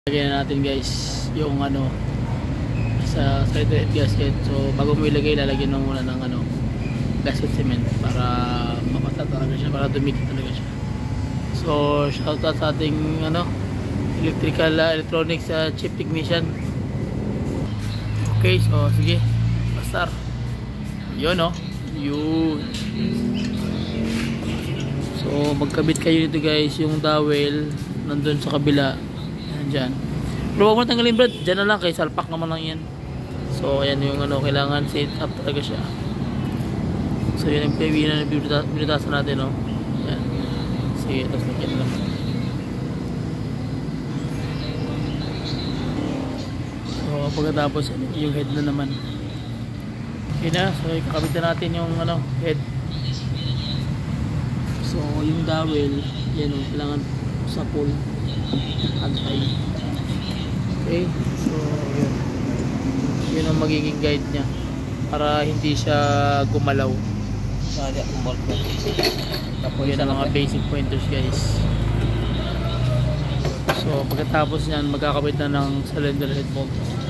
Lagyan na natin guys yung ano sa straight head gasket. So bago mo ilagay, lalagyan mo muna ng ano gasket cement para mapasa talaga siya, para dumikit talaga siya. So shout out sa ating ano electronics chip technician. Okay, so sige, pasar yun yun. So magkabit kayo dito guys, yung dowel nandun sa kabila. Dyan. Pero huwag mo tanggalin brad, dyan na lang kay salpak naman lang yan. So ayan yung ano, kailangan set up talaga siya. So yun yung binutasan natin Ayan. Sige, tapos nakita lang. So pagkatapos yung head na naman. Okay na, so ikakabit na natin yung ano, head. So yung dowel, yan kailangan sa pull antay. Okay, so yun ang magiging guide nya para hindi siya gumalaw. Tapos yun ang mga basic pointers guys. So pagkatapos nyan, magkakabit na ng cylinder head bolt.